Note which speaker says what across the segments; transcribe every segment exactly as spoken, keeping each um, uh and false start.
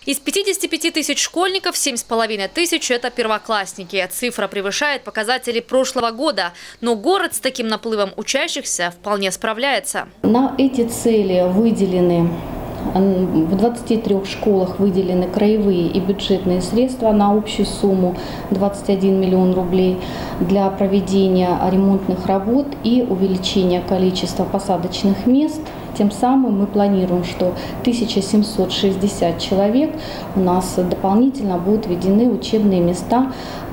Speaker 1: Из пятидесяти пяти тысяч школьников семь с половиной тысяч – это первоклассники. Цифра превышает показатели прошлого года. Но город с таким наплывом учащихся вполне справляется.
Speaker 2: На эти цели выделены в двадцати трёх школах выделены краевые и бюджетные средства на общую сумму двадцать один миллион рублей для проведения ремонтных работ и увеличения количества посадочных мест. Тем самым мы планируем, что тысяча семьсот шестьдесят человек у нас дополнительно будут введены учебные места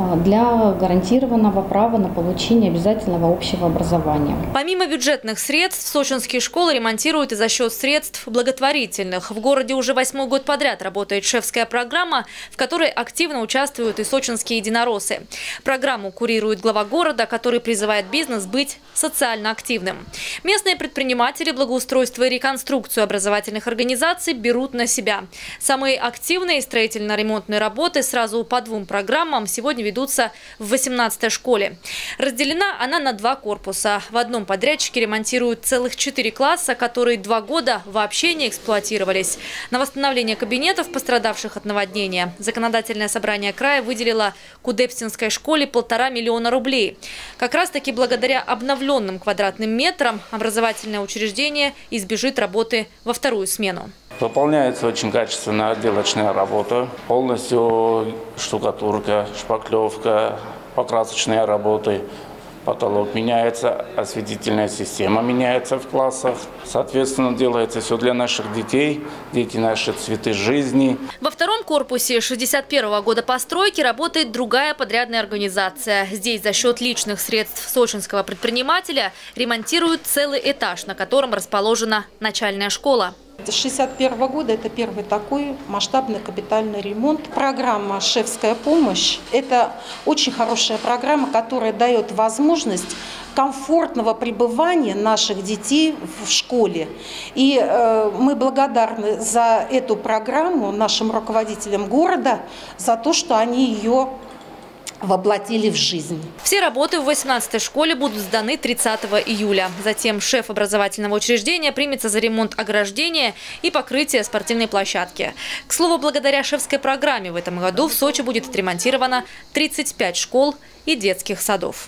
Speaker 2: для гарантированного права на получение обязательного общего образования.
Speaker 1: Помимо бюджетных средств, сочинские школы ремонтируют и за счет средств благотворительных. В городе уже восьмой год подряд работает шефская программа, в которой активно участвуют и сочинские единороссы. Программу курирует глава города, который призывает бизнес быть социально активным. Местные предприниматели благоустройства и реконструкцию образовательных организаций берут на себя. Самые активные строительно-ремонтные работы сразу по двум программам сегодня ведутся в восемнадцатой школе. Разделена она на два корпуса. В одном подрядчике ремонтируют целых четыре класса, которые два года вообще не эксплуатировались. На восстановление кабинетов, пострадавших от наводнения, законодательное собрание края выделило Кудепстинской школе полтора миллиона рублей. Как раз таки благодаря обновленным квадратным метрам образовательное учреждение избежит работы во вторую смену.
Speaker 3: Выполняется очень качественная отделочная работа. Полностью штукатурка, шпаклевка, покрасочные работы. Потолок меняется, осветительная система меняется в классах. Соответственно, делается все для наших детей. Дети – наши цветы жизни.
Speaker 1: Во втором корпусе шестьдесят первого года постройки работает другая подрядная организация. Здесь за счет личных средств сочинского предпринимателя ремонтируют целый этаж, на котором расположена начальная школа.
Speaker 4: шестьдесят первого года это первый такой масштабный капитальный ремонт. Программа «Шефская помощь» – это очень хорошая программа, которая дает возможность комфортного пребывания наших детей в школе. И э, мы благодарны за эту программу нашим руководителям города, за то, что они ее воплотили в жизнь.
Speaker 1: Все работы в восемнадцатой школе будут сданы тридцатого июля. Затем шеф образовательного учреждения примется за ремонт ограждения и покрытие спортивной площадки. К слову, благодаря шефской программе в этом году в Сочи будет отремонтировано тридцать пять школ и детских садов.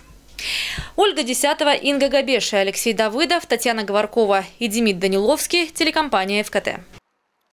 Speaker 1: Ольга Десятова, Инга Габеша, Алексей Давыдов, Татьяна Говоркова и Демид Даниловский, телекомпания ФКТ.